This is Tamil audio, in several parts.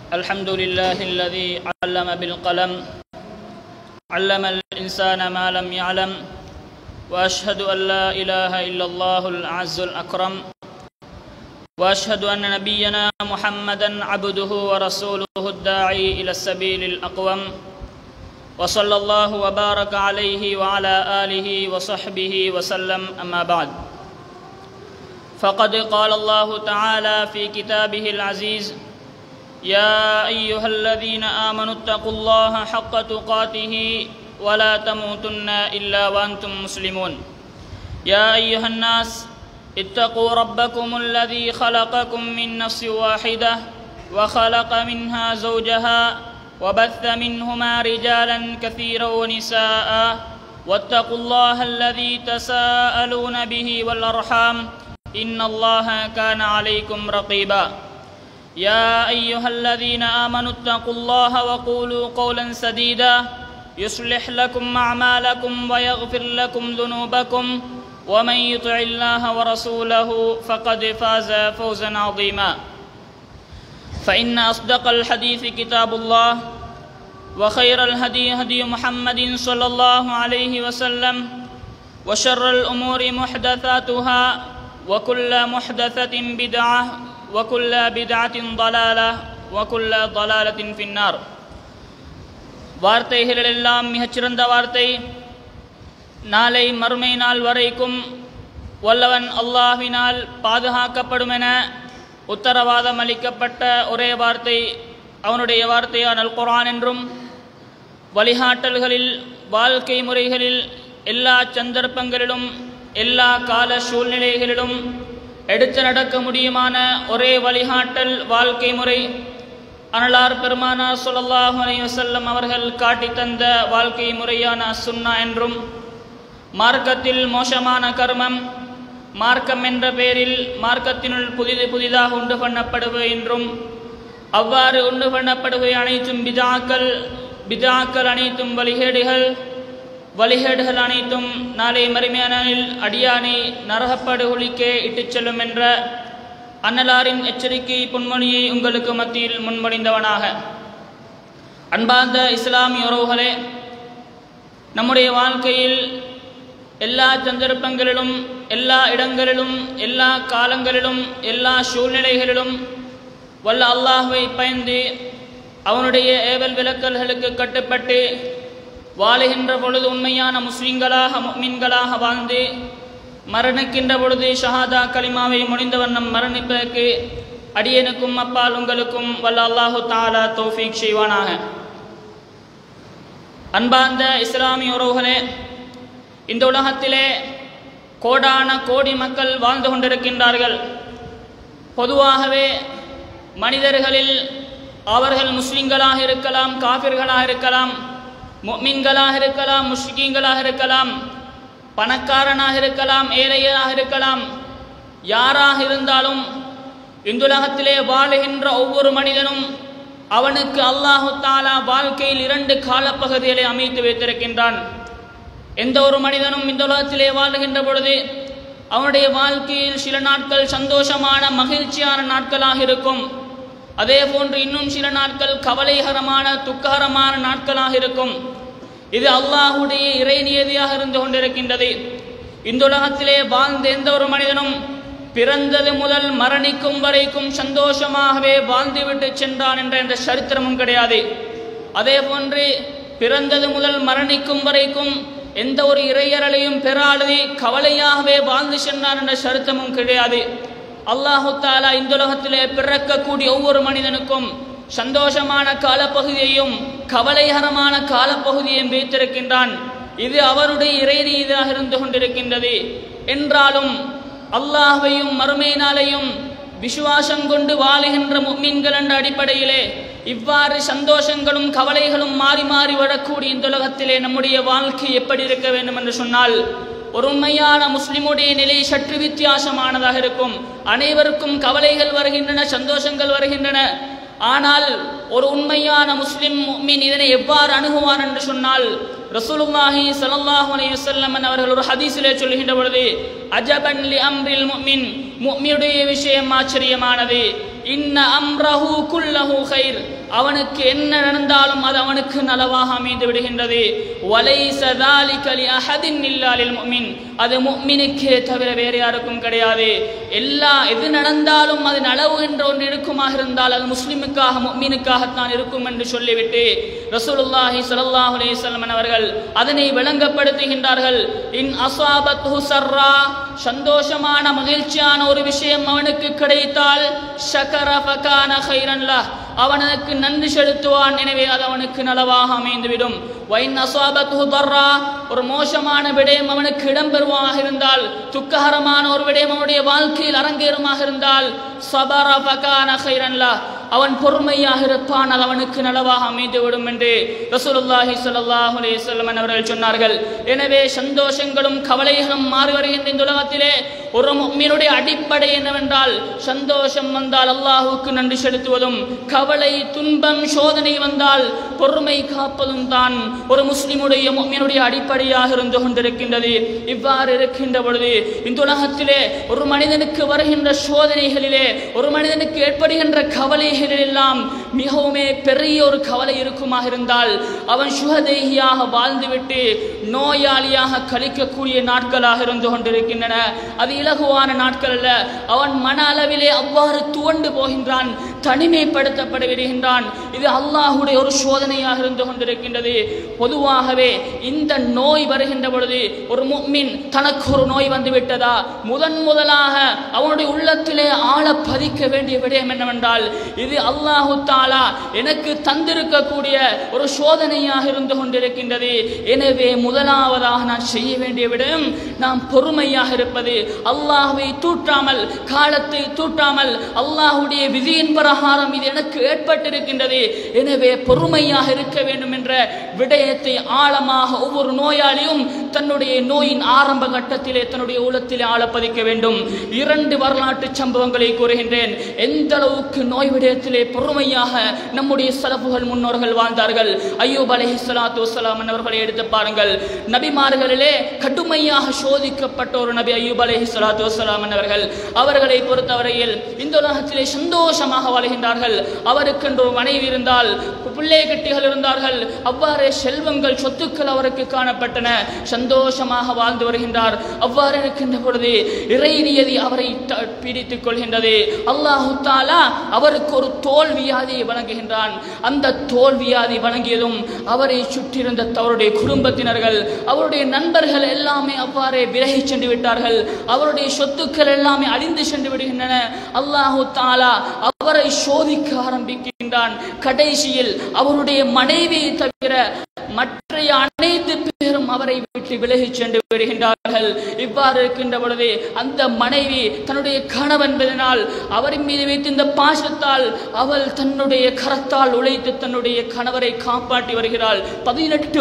الحمد لله الذي علم بالقلم علم الإنسان ما لم يعلم وأشهد أن لا إله إلا الله الأعز الأكرم وأشهد أن نبينا محمدا عبده ورسوله الداعي إلى السبيل الأقوم وصلى الله وبارك عليه وعلى آله وصحبه وسلم أما بعد فقد قال الله تعالى في كتابه العزيز يا أيها الذين آمنوا اتقوا الله حق تقاته ولا تموتن إلا وأنتم مسلمون يا أيها الناس اتقوا ربكم الذي خلقكم من نفس واحدة وخلق منها زوجها وبث منهما رجالا كثيرا ونساء واتقوا الله الذي تساءلون به والأرحام إن الله كان عليكم رقيبا يا أيها الذين آمنوا اتقوا الله وقولوا قولا سديدا يصلح لكم أعمالكم ويغفر لكم ذنوبكم ومن يطع الله ورسوله فقد فاز فوزا عظيما فإن أصدق الحديث كتاب الله وخير الهدي هدي محمد صلى الله عليه وسلم وشر الأمور محدثاتها وكل محدثة بدعة وكل بدعة ضلالة وكل ضلالة في النار வார்த்தைகள் எல்லாம் மிகச்சிறந்த வார்த்தை நாளை மறுமை நாள் வரைக்கும் வல்லவன் அல்லாஹ்வினால் பாதுகாக்கப்படும் என உத்தரவாதம் அளிக்கப்பட்ட ஒரே வார்த்தை அவனுடைய வார்த்தையான அல் குர்ஆன் என்றும் வழிகாட்டல்களில் வாழ்க்கை முறைகளில் எல்லா சந்தர்ப்பங்களிலும் எல்லா கால சூழ்நிலைகளிலும் எடுத்து நடக்க முடியுமான ஒரே வழிகாட்டல் வாழ்க்கை முறை அனலார் பெருமானார் ஸல்லல்லாஹு அலைஹி வஸல்லம் அவர்கள் காட்டி தந்த வாழ்க்கை முறையான சுன்னா என்றும் மார்க்கத்தில் மோசமான கர்மம் மார்க்கம் என்ற பெயரில் மார்க்கத்தினுள் புதிதாக உண்டு பண்ணப்படுவது என்றும் அவ்வாறு உண்டு பண்ணப்படுவது அனைத்தும் பிதாக்கள் அனைத்தும் வழிகேடுகள் அனைத்தும் நாளை மறுமையானில் அடியானை நரகப்படுகொலிக்கே இட்டுச் செல்லும் என்ற அன்னலாரின் எச்சரிக்கை பொன்மொழியை உங்களுக்கு மத்தியில் முன்மொழிந்தவனாக அன்பார்ந்த இஸ்லாமிய உறவுகளே, நம்முடைய வாழ்க்கையில் எல்லா சந்தர்ப்பங்களிலும் எல்லா இடங்களிலும் எல்லா காலங்களிலும் எல்லா சூழ்நிலைகளிலும் வல்ல அல்லாஹ்வை பயந்து அவனுடைய ஏவல் விலக்கல்களுக்கு கட்டுப்பட்டு வாழுகின்ற பொழுது உண்மையான முஸ்லிம்களாக முஃமின்களாக வாழ்ந்து மரணிக்கின்ற பொழுது ஷஹாதா கலிமாவை முடிந்த வண்ணம் மரணிப்பதற்கு அடியனுக்கும் அப்பால் உங்களுக்கும் வல்ல அல்லாஹு தஆலா தௌஃபீக் செய்வானாக. அன்பார்ந்த இஸ்லாமிய உறவுகளே, இந்த உலகத்திலே கோடான கோடி மக்கள் வாழ்ந்து கொண்டிருக்கின்றார்கள். பொதுவாகவே மனிதர்களில் அவர்கள் முஸ்லிம்களாக இருக்கலாம், காஃபிர்களாக இருக்கலாம், முஃமின்களாக இருக்கலாம், முஷ்ரிக்கீன்களாக இருக்கலாம், பணக்காரனாக இருக்கலாம், ஏழையாக இருக்கலாம், யாராக இருந்தாலும் இந்த உலகத்திலே வாழுகின்ற ஒவ்வொரு மனிதனும் அவனுக்கு அல்லாஹு தஆலா வாழ்க்கையில் 2 காலப்பகுதிகளை அமைத்து வைத்திருக்கின்றான். எந்த ஒரு மனிதனும் இந்த உலகத்திலே வாழுகின்ற பொழுது அவனுடைய வாழ்க்கையில் சில நாட்கள் சந்தோஷமான மகிழ்ச்சியான நாட்களாக இருக்கும். அதே போன்று இன்னும் சில நாட்கள் கவலைகரமான துக்ககரமான நாட்களாக இருக்கும். இது அல்லாஹுடைய இறைநியதியாக இருந்து கொண்டிருக்கின்றது. இந்த உலகத்திலே வாழ்ந்த எந்த ஒரு மனிதனும் பிறந்தது முதல் மரணிக்கும் வரைக்கும் சந்தோஷமாகவே வாழ்ந்துவிட்டு சென்றான் என்ற சரித்திரமும் கிடையாது. அதே போன்று பிறந்தது முதல் மரணிக்கும் வரைக்கும் எந்த ஒரு இறையறலையும் பெறாது கவலையாகவே வாழ்ந்து சென்றான் என்ற சரித்திரமும் கிடையாது. அல்லாஹு தஆலா இந்த உலகத்திலே பிறக்கக்கூடிய ஒவ்வொரு மனிதனுக்கும் சந்தோஷமான காலப்பகுதியையும் கவலைகரமான காலப்பகுதியையும் வைத்திருக்கின்றான். இது அவருடைய இறைநீதியாக இருந்து கொண்டிருக்கின்றது. என்றாலும் அல்லாஹ்வையும் மறுமை நாளையும் விசுவாசம் கொண்டு வாழுகின்ற முஃமின்கள் என்ற அடிப்படையிலே இவ்வாறு சந்தோஷங்களும் கவலைகளும் மாறி மாறி வரக்கூடிய இந்த உலகத்திலே நம்முடைய வாழ்க்கை எப்படி இருக்க வேண்டும் என்று சொன்னால், ஒரு உண்மையான முஸ்லிமுடைய நிலை சற்று வித்தியாசமானதாக இருக்கும். அனைவருக்கும் கவலைகள் வருகின்றன, சந்தோஷங்கள் வருகின்றன. ஆனால் ஒரு உண்மையான முஸ்லிம் முஃமின் இதனை எவ்வாறு அணுகுவான் என்று சொன்னால், ரசூலுல்லாஹி ஸல்லல்லாஹு அலைஹி வஸல்லம் அவர்கள் ஒரு ஹதீஸிலே சொல்கின்ற பொழுது, அஜபன் லி அம்ரில் முஃமின், முஃமினுடைய விஷயம் ஆச்சரியமானது. இன்ன அம்ரஹு குல்லஹு கைர், அவனுக்கு என்ன நடந்தாலும் அது அவனுக்கு நலவாக அமைந்து விடுகின்றது. வலைஸ ذلك لأحد إلا للمؤمن, அது முஃமினுக்கே தவிர வேறு யாருக்கும் கிடையாது. எது நடந்தாலும் அது நலவு என்ற ஒன்று இருக்குமாக இருந்தால் அது முஸ்லிமுக்காக முஃமினுக்காகத்தான் இருக்கும் என்று சொல்லிவிட்டு ரசூலுல்லாஹி ஸல்லல்லாஹு அலைஹி வஸல்லம் அவர்கள் அதனை விளங்கப்படுத்துகின்றார்கள். இன் அஸாபத்ஹு ஸர்ரா, சந்தோஷமான மகிழ்ச்சியான ஒரு விஷயம் அவனுக்கு கிடைத்தால் ஷக்கர ஃபகான கைரன் லஹ், அவனுக்கு நன்றி செலுத்துவான், எனவே அது அவனுக்கு நலவாக அமைந்துவிடும். வைன் அஸாபத்ஹு தர்ரா, ஒரு மோசமான விடயம் அவனுக்கு இடம்பெறுவாக இருந்தால், துக்ககரமான ஒரு விடயம் அவனுடைய வாழ்க்கையில் அரங்கேறுமாக இருந்தால் ஸபர ஃபகான கைரன் லஹ், அவன் பொறுமையாக இருப்பான், அது அவனுக்கு நலவாக அமைந்துவிடும் என்று ரசூலுல்லாஹி ஸல்லல்லாஹு அலைஹி வஸல்லம் அவர்கள் சொன்னார்கள். எனவே சந்தோஷங்களும் கவலைகளும் மாறி வருகின்ற இந்த உலகத்திலே ஒரு முஃமினுடைய அடிப்படை என்னவென்றால், சந்தோஷம் வந்தால் அல்லாஹ்வுக்கு நன்றி செலுத்துவதும், கவலை துன்பம் சோதனை வந்தால் பொறுமை காப்பதும் தான் ஒரு முஸ்லிமுடைய முஃமினுடைய அடிப்படையாக இருந்து கொண்டிருக்கின்றது. இவ்வாறு இருக்கின்ற பொழுது இந்த உலகத்திலே ஒரு மனிதனுக்கு வருகின்ற சோதனைகளிலே, ஒரு மனிதனுக்கு ஏற்படுகின்ற கவலை எல்லாம் மிகவும் பெரிய ஒரு கவலை இருக்குமாக இருந்தால் அவன் சுகதேகியாக வாழ்ந்துவிட்டு நோயாளியாக கழிக்கக்கூடிய நாட்களாக இருந்து கொண்டிருக்கின்றன. அது இலகுவான நாட்கள் அல்ல. அவன் மன அளவிலே அவ்வாறு துவண்டு போகின்றான், தனிமைப்படுத்தப்பட விடுகின்றான். இது அல்லாஹுடைய ஒரு சோதனையாக இருந்து கொண்டிருக்கின்றது. பொதுவாகவே இந்த நோய் வருகின்ற பொழுது ஒரு முஃமின் தனக்கு ஒரு நோய் வந்து விட்டதா, முதலாக அவனுடைய உள்ளத்திலே ஆழ பதிக்க வேண்டிய விடயம் என்னவென்றால், இது அல்லாஹு தஆலா எனக்கு தந்திருக்கக்கூடிய ஒரு சோதனையாக இருந்து கொண்டிருக்கின்றது. எனவே முதலாவதாக நான் செய்ய வேண்டிய விடயம் நாம் பொறுமையாக இருப்பது. அல்லாஹ்வை தூற்றாமல், காலத்தை தூற்றாமல், அல்லாஹ்வுடைய விதியின் பிரகாரம் இது எனக்கு ஏற்பட்டிருக்கின்றது, எனவே பொறுமையாக இருக்க வேண்டும் என்ற விடயத்தை ஆழமாக ஒவ்வொரு நோயாளியும் தன்னுடைய நோயின் ஆரம்ப கட்டத்திலே தன்னுடைய உள்ளத்திலே ஆழ பதிக்க வேண்டும். 2 வரலாற்று சம்பவங்களை கூறுகின்றேன். எந்த அளவுக்கு நோய் விடயத்திலே பொறுமையாக நம்முடைய சலஃபுகள் முன்னோர்கள் வாழ்ந்தார்கள். அய்யூப் அலைஹிஸ்ஸலாத்து வஸ்ஸலாம் அவர்களை எடுத்து பாருங்கள். நபிமார்களிலே கடுமையாக சோதிக்கப்பட்ட ஒரு நபி அய்யூப் அலைஹிஸ்ஸலாத்து வஸ்ஸலாம் அவர்கள். அவர்களை பொறுத்தவரையில் இந்த உலகத்திலே சந்தோஷமாக வாழ்கின்றார்கள். அவருக்கு ஒரு மனைவி இருந்தால், பிள்ளை கட்டிகள் இருந்தார்கள், அவ்வாறே செல்வங்கள் சொத்துக்கள் அவருக்கு காணப்பட்டன. சந்தோஷமாக வாழ்ந்து வருகின்றார். அவ்வாறு இருக்கின்ற பொழுது இறைநியதி அவரை பிடித்துக் கொள்கின்றது. அல்லாஹு தஆலா அவருக்கு ஒரு தோல்வியாதியை வழங்குகின்றான். அந்த தோல்வியாதி வழங்கியதும் அவரை சுற்றியிருந்த அவருடைய குடும்பத்தினர்கள், அவருடைய நண்பர்கள் எல்லாமே அவ்வாறே விலகி சென்று விட்டார்கள். அவருடைய சொத்துக்கள் எல்லாமே அழிந்து சென்று விடுகின்றன. அல்லாஹு தஆலா அவரை சோதிக்க ஆரம்பிக்கின்றான். கடைசியில் அவருடைய மனைவியை தவிர மற்ற அனைத்து பேரும் அவரை விட்டு விலகி சென்று வருகின்றார்கள். இவ்வாறு இருக்கின்ற பொழுது அந்த மனைவி தன்னுடைய கணவன் என்பதனால் அவரின் மீது வைத்து இந்த பாசத்தால் அவள் தன்னுடைய கரத்தால் உழைத்து தன்னுடைய கணவரை காப்பாற்றி வருகிறாள். 18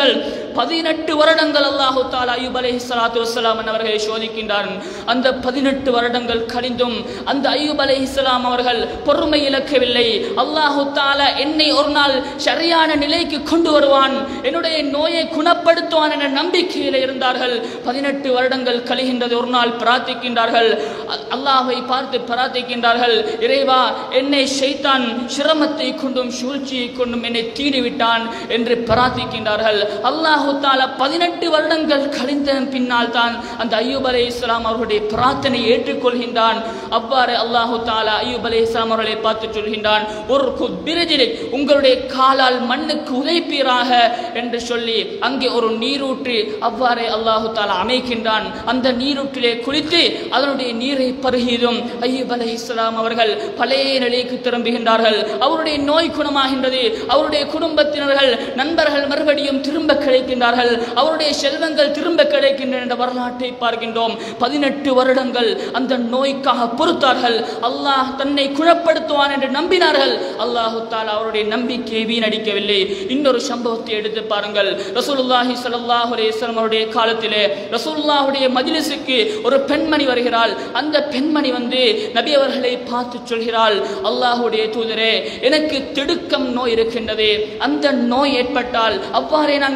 வருடங்கள் அல்லாஹு தஆலா அய்யூப் அலைஹிஸ்ஸலாத்து வஸ்ஸலாம் அவர்களை சோதிக்கின்றார். அந்த 18 வருடங்கள் கழிந்தும் அந்த அய்யூப் அலைஹிஸ்ஸலாம் அவர்கள் பொறுமை இழக்கவில்லை. அல்லாஹு தஆலா என்னை ஒரு நாள் சரியான நிலைக்கு கொண்டு வருவான், என்னுடைய நோயை குணப்படுத்துவான் என்ற நம்பிக்கையில் இருந்தார்கள். 18 வருடங்கள் கழிகின்றது. ஒரு நாள் பிரார்த்திக்கின்றார்கள், அல்லாஹ்வை பார்த்து பிரார்த்திக்கின்றார்கள், இறைவா, என்னை ஷைத்தான் சிரமத்தை கொண்டும் சூழ்ச்சியை கொண்டும் என்னை தீண்டிவிட்டான் என்று பிரார்த்திக்கின்றார்கள். அல்லாஹு தஆலா 18 வருடங்கள் கழிந்த பின்னால் தான் அந்த அய்யூப் அலைஹிஸ்ஸலாம் அவர்களுடைய பிரார்த்தனை ஏற்றுக்கொள்கின்றான். அவ்வாறு அல்லாஹு தஆலா அய்யூப் அலைஹிஸ்ஸலாம் அவர்களை பார்த்து சொல்கின்றான், ஒரு பிரிஜில் உங்களுடைய காலால் மண்ணுக்கு உதைப்பீராக என்று சொல்லி அங்கே ஒரு நீரூற்று அவ்வாறே அல்லாஹு தஆலா அமைக்கின்றான். அந்த நீரூற்றிலே குளித்து அதனுடைய நீரை பருகியதும் அய்யூப் அலைஹிஸ்ஸலாம் அவர்கள் பழைய நிலைக்கு திரும்புகின்றார்கள். அவருடைய நோய் குணமாகின்றது. அவருடைய குடும்பத்தினர்கள் நண்பர்கள் மறுபடியும் திரும்ப கிடைக்கின்றார்கள். அவருடைய செல்வங்கள் திரும்ப கிடைக்கின்றன என்ற வரலாற்றை பார்க்கின்றோம். 18 வருடங்கள் அந்த நோய்க்காக பொறுத்தார்கள். அல்லாஹ் தன்னை குணப்படுத்துவான் என்று நம்பினார்கள். அல்லாஹு தஆலா அவருடைய நம்பிக்கையை வீணடிக்கவில்லை. இன்னொரு சம்பவத்தை எடுத்து பாருங்கள். ரசூலுல்லாஹி ஸல்லல்லாஹு அலைஹி வஸல்லம் அவருடைய காலத்திலே ரசூலுல்லாஹுடைய மஜ்லிஸுக்கு ஒரு பெண்மணி வருகிறாள். அந்த பெண்மணி வந்து நபி அவர்களை பார்த்து சொல்கிறாள், அல்லாஹ்வுடைய தூதரே, எனக்கு திடுக்கம் நோய் இருக்கின்றது. அந்த நோய் ஏற்பட்டால் அவ்வாறே நான் கீழே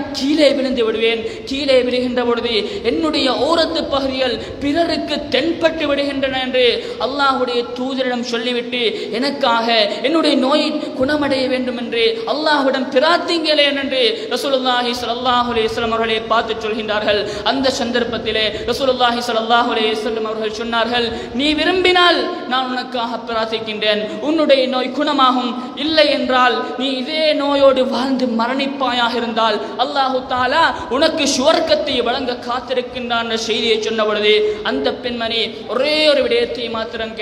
கீழே விழுந்து விடுவேன். கீழே விழுகின்ற பொழுது என்னுடைய ஓரத்து பகுதிகள் பிறருக்கு தென்பட்டு விடுகின்றன என்று அல்லாஹ்வுடைய தூதரிடம் சொல்லிவிட்டு எனக்காக என்னுடைய நோய் குணமடைய வேண்டும் என்று அல்லாஹ்விடம் பிரார்த்திங்களேன் என்று ரசூலுல்லாஹி ஸல்லல்லாஹு அலைஹி வஸல்லம் அவர்களை பார்த்து சொல்கின்றார்கள். அந்த சந்தர்ப்பத்திலே ரசூலுல்லாஹி ஸல்லல்லாஹு அலைஹி வஸல்லம் அவர்கள் சொன்னார்கள், நீ விரும்பினால் நான் உனக்காக பிரார்த்திக்கின்றேன், உன்னுடைய நோய் குணமாகும். இல்லை என்றால் நீ இதே நோயோடு வாழ்ந்து மரணிப்பாயாக இருந்தால் அல்லாஹு தஆலா உனக்கு சுவர்க்கத்தை வழங்க காத்திருக்கின்றான் என்ற செய்தியை சொன்ன பொழுது அந்த பெண்மணி ஒரே ஒரு விடயத்தை மாத்திரம்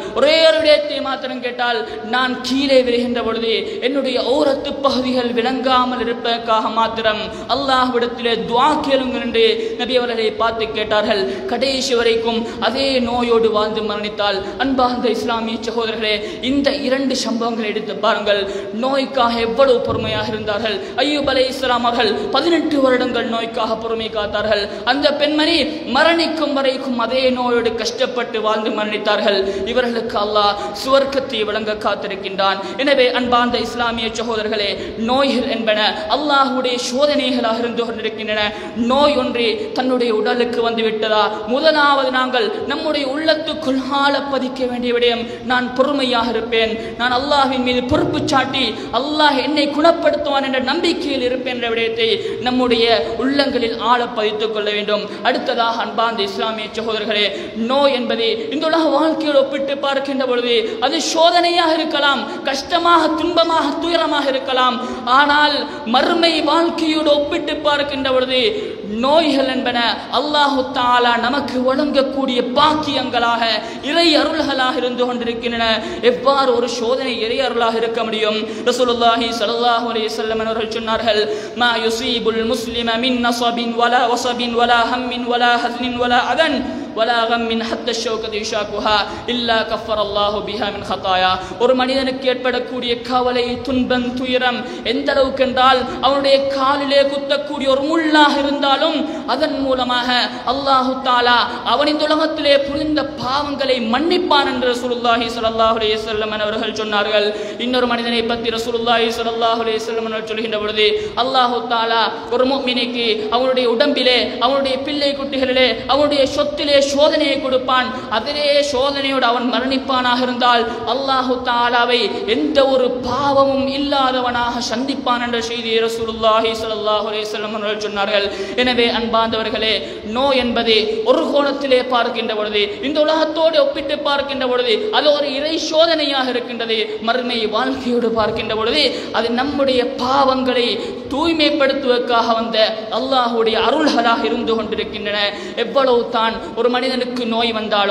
கேட்டால் நான் கீழே விழுகின்ற பொழுது என்னுடைய ஓரத்து பகுதிகள் விளங்காமல் இருப்பதற்காக மாத்திரம் அல்லாஹ்விடத்திலே துஆ கேளுங்கள் என்று நபி அவர்களை பார்த்து கேட்டார்கள். கடைசி வரைக்கும் அதே நோயோடு வாழ்ந்து மரணித்தால். அன்பார்ந்த இஸ்லாமிய சகோதரர்களே, இந்த இரண்டு சம்பவங்களை எடுத்து பாருங்கள். நோய்க்காக எவ்வளவு பொறுமையாக இருந்தார்கள். அய்யூப் அலைஹிஸ்ஸலாம் அவர்கள் 18 வருடங்கள் நோய்க்காக பொறுமை காத்தார்கள். அந்த பெண்மணி மரணிக்கும் வரைக்கும் அதே நோயோடு கஷ்டப்பட்டு வாழ்ந்து மரணித்தார்கள். இவர்களுக்கு அல்லாஹ் சுவர்க்கத்தை வழங்க காத்திருக்கின்றான். எனவே அன்பார்ந்த இஸ்லாமிய சகோதரர்களே, நோய்கள் என்பன அல்லாஹ்வுடைய சோதனைகளாக இருந்து கொண்டிருக்கின்றன. நோய் ஒன்று தன்னுடைய உடலுக்கு வந்து விட்டதா, முதலாவது நாங்கள் நம்முடைய உள்ளத்துக்குள் ஆழ பதிக்க வேண்டிய விடயம், நான் பொறுமையாக இருப்பேன், நான் அல்லாஹ்வின் மீது பொறுப்பு சாட்டி அல்லாஹ் என்னை குணப்படுத்துவான் என்ற நம்பிக்கையில் இருப்பேன் என்ற விடயத்தை நம்முடைய உள்ளங்களில் ஆழ பதித்துக் கொள்ள வேண்டும். அடுத்ததாக அன்பார்ந்த இஸ்லாமிய சகோதரர்களே, நோய் என்பது இந்த உலக வாழ்க்கையோடு ஒப்பிட்டு பார்க்கின்ற பொழுது அது சோதனையாக இருக்கலாம், கஷ்டமாக, துன்பமாக, துயரமாக இருக்கலாம். ஆனால் மறுமை வாழ்க்கையோடு ஒப்பிட்டு பார்க்கின்ற பொழுது நோய்கள் என்பன அல்லாஹு தஆலா நமக்கு வழங்கக்கூடிய பாக்கியங்களாக, இறை அருள்களாக இருந்து கொண்டிருக்கின்றன. எவ்வாறு ஒரு சோதனை இறை அருளாக இருக்க முடியும்? ரசூலுல்லாஹி ஸல்லல்லாஹு அலைஹி வஸல்லம் அவர்கள் சொன்னார்கள், மா யுஸீபுல் முஸ்லிம மின் நஸபின் வலா வஸபின் வலா ஹம்மின் வலா ஹஸ்னின் வலா அதன் வலா கம்மின் ஹத்த ஷௌகதி யுஷாகுஹா இல்லா கஃபரல்லாஹு பிஹா மின் ஹதாயா. ஒரு மனிதனுக்கு ஏற்படக்கூடிய கவலை, துன்பம், துயரம் எந்த அளவுக்கு என்றால் அவனுடைய காலிலே குத்தக்கூடிய ஒரு முள்ளாக இருந்தாலும் அதன் மூலமாக அல்லாஹு தஆலா அவன் இந்த உலகத்திலே புரிந்த பாவங்களை மன்னிப்பான் என்று ரசூலுல்லாஹி ஸல்லல்லாஹு அலைஹி வஸல்லம் அவர்கள் சொன்னார்கள். இன்னொரு மனிதனை பற்றி ரசூலுல்லாஹி ஸல்லல்லாஹு அலைஹி வஸல்லம் அவர்கள் சொல்கின்ற பொழுது அல்லாஹு தஆலா ஒரு முஃமினுக்கு அவனுடைய உடம்பிலே, அவனுடைய பிள்ளை குட்டிகளிலே, அவனுடைய சொத்திலே சோதனையை கொடுப்பான். அதே சோதனையோடு அவன் மரணிப்பானாக இருந்தால் அல்லாஹு தஆலாவை எந்த ஒரு பாவமும் இல்லாதவனாக சந்திப்பான் என்ற செய்தியை ரசூலுல்லாஹி ஸல்லல்லாஹு அலைஹி வஸல்லம் அவர்கள் சொன்னார்கள். எனவே அன்பார்ந்தவர்களே, நோய் என்பது ஒரு கோணத்திலே பார்க்கின்ற பொழுது, இந்த உலகத்தோடு ஒப்பிட்டு பார்க்கின்ற பொழுது அது ஒரு இறை சோதனையாக இருக்கின்றது. மறுமை வாழ்க்கையோடு பார்க்கின்ற பொழுது அது நம்முடைய பாவங்களை தூய்மைப்படுத்துவதற்காக வந்த அல்லாஹ்வுடைய அருள்களாக இருந்து கொண்டிருக்கின்றன. எவ்வளவு தான் ஒரு மனிதனுக்கு நோய்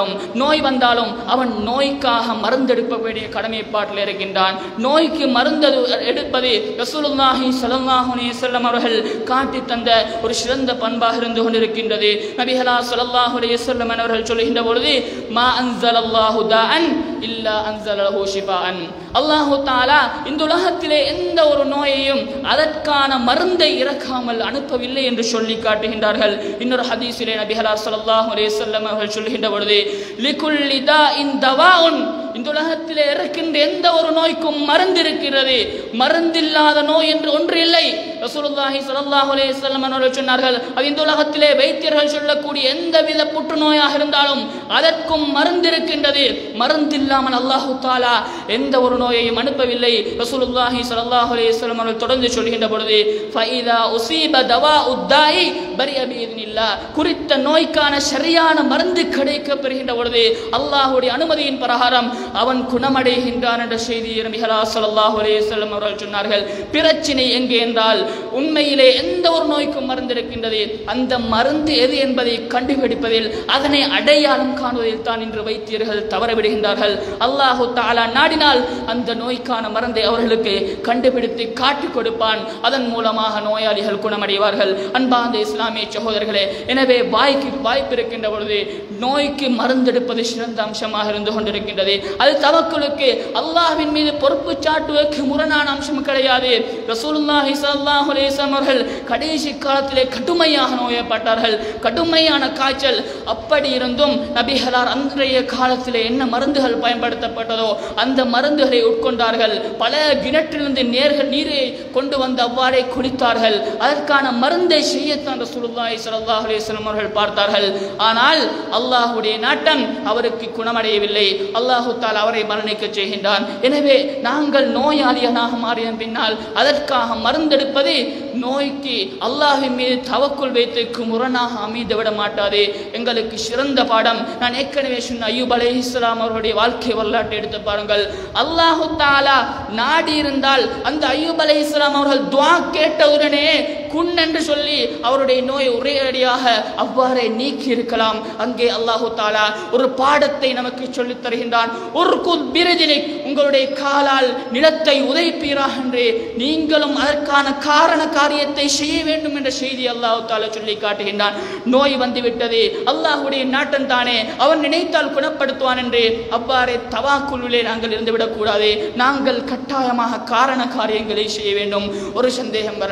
வந்தாலும் அவன் நோய்க்காக மருந்தெடுக்க வேண்டிய கடமைப்பாட்டில் இருக்கின்றான். நோய்க்கு மருந்து எடுப்பது ரசூலுல்லாஹி ஸல்லல்லாஹு அலைஹி வஸல்லம் அவர்கள் காட்டி தந்த ஒரு சிறந்த பண்பாக இருந்து கொண்டிருக்கின்றது. நபிகளா ஸல்லல்லாஹு அலைஹி வஸல்லம் அவர்கள் சொல்கின்ற பொழுது, மா அன்ஸலல்லாஹு தாஅன் இல்லா அன்ஸலஹு ஷிஃபாஅன். அல்லாஹு தஆலா இந்த உலகத்திலே எந்த ஒரு நோயையும் அதற்கான மருந்தை இறக்காமல் அனுப்பவில்லை என்று சொல்லி காட்டுகின்றார்கள். இன்னொரு ஹதீஸிலே நபிகளா ஸல்லல்லாஹு அலைஹி வஸல்லம் அவர்கள் சொல்கின்ற பொழுது, லிகுல்லி தாஇன் தவாஉன். இந்த உலகத்திலே இருக்கின்ற எந்த ஒரு நோய்க்கும் மருந்து இருக்கிறது, மருந்தில்லாத நோய் என்று ஒன்று இல்லை. ரசூலுல்லாஹி ஸல்லல்லாஹு அலைஹி வஸல்லம் அவர்கள் சொன்னார்கள், அது இந்த உலகத்திலே வைத்தியர்கள் சொல்லக்கூடிய எந்தவித புற்றுநோயாக இருந்தாலும் அதற்கும் மருந்து இருக்கின்றது. மருந்தில்லாமல் அல்லாஹு தஆலா எந்த ஒரு நோயையும் அனுப்பவில்லை. ரசூலுல்லாஹி ஸல்லல்லாஹு அலைஹி வஸல்லம் அவர்கள் தொடர்ந்து சொல்கின்ற பொழுது, ஃபைதா உஸீப தவாஉத் தாஇ பரிஅ பிஇذنில்லாஹ். குறித்த நோய்க்கான சரியான மருந்து கிடைக்கப் பெறுகின்ற பொழுது அல்லாஹ்வுடைய அனுமதியின் பிரகாரம் அவன் குணமடைகின்றான் என்ற செய்தியை நபிகள் ஸல்லல்லாஹு அலைஹி வஸல்லம் அவர்கள் சொன்னார்கள். பிரச்சனை எங்கே என்றால், உண்மையிலே எந்த ஒரு நோய்க்கும் மருந்து இருக்கின்றது, அந்த மருந்து எது என்பதை கண்டுபிடிப்பதில், அதனை அடையாளம் காணுவதில் தான் இன்று வைத்தியர்கள் தவறவிடுகின்றார்கள். அல்லாஹு தஆலா நாடினால் அந்த நோய்க்கான மருந்தை அவர்களுக்கு கண்டுபிடித்து காட்டிக் கொடுப்பான். அதன் மூலமாக நோயாளிகள் குணமடைவார்கள். அன்பார்ந்த இஸ்லாமிய சகோதரர்களே, எனவே வாய்ப்பு இருக்கின்ற பொழுது நோய்க்கு மருந்தெடுப்பது சிறந்த அம்சமாக இருந்து கொண்டிருக்கின்றது. அது தவக்குலுக்கு, அல்லாஹ்வின் மீது பொறுப்பு சாட்டுவதற்கு முரணான அம்சம் கிடையாது. ரசூலுல்லாஹி ஸல்லல்லாஹு அலைஹி வஸல்லம் அவர்கள் கடைசி காலத்திலே கடுமையாக நோயப்பட்டார்கள், கடுமையான காய்ச்சல். அப்படி இருந்தும் நபிகளார் அன்றைய காலத்திலே என்ன மருந்துகள் பயன்படுத்தப்பட்டதோ அந்த மருந்துகளை உட்கொண்டார்கள். பல கிணற்றிலிருந்து நீரை கொண்டு வந்து அவ்வாறே குடித்தார்கள். அதற்கான மருந்தை செய்யத்தான் ரசூலுல்லாஹி ஸல்லல்லாஹு அலைஹி வஸல்லம் அவர்கள் பார்த்தார்கள். ஆனால் அல்லாஹ்வுடைய நாட்டம் அவருக்கு குணமடையவில்லை. அல்லாஹ் தஆலா அவரை மரணிக்க செய்கின்றான். எனவே நாங்கள் நோயாளியாக மாறிய பின்னால் அதற்காக மருந்தெடுப்பது நோய்க்கு அல்லாஹ்வின் மீது தவக்குல் வைத்து முரணாக அமைந்து விட மாட்டாது. எங்களுக்கு சிறந்த பாடம் நான் ஏற்கனவே சொன்ன அய்யூப் அலைஹிஸ்ஸலாம் அவருடைய வாழ்க்கை வரலாற்றை எடுத்து பாருங்கள். அல்லாஹ் தஆலா நாடி இருந்தால் அந்த அய்யூப் அலைஹிஸ்ஸலாம் அவர்கள் துஆ கேட்டவுடனே குன் என்று சொல்லி அவருடைய நோய் ஒரேடியாக அவ்வாறே நீக்கி இருக்கலாம். அங்கே அல்லாஹ் தஆலா ஒரு பாடத்தை நமக்கு சொல்லித் தருகின்றான். உங்களுடைய காலால் நிலத்தை உதைப்பீராக என்று நீங்களும் அதற்கான காரண காரியத்தை செய்ய வேண்டும் என்ற செய்தி அல்லாஹ் தஆலா சொல்லி காட்டுகின்றான். நோய் வந்துவிட்டது, அல்லாஹ்வுடைய நாட்டம் தானே, அவன் நினைத்தால் குணப்படுத்துவான் என்று அவ்வாறே தவாக்குல்லே நாங்கள் இருந்துவிடக் கூடாது. நாங்கள் கட்டாயமாக காரண காரியங்களை செய்ய வேண்டும். ஒரு சந்தேகம்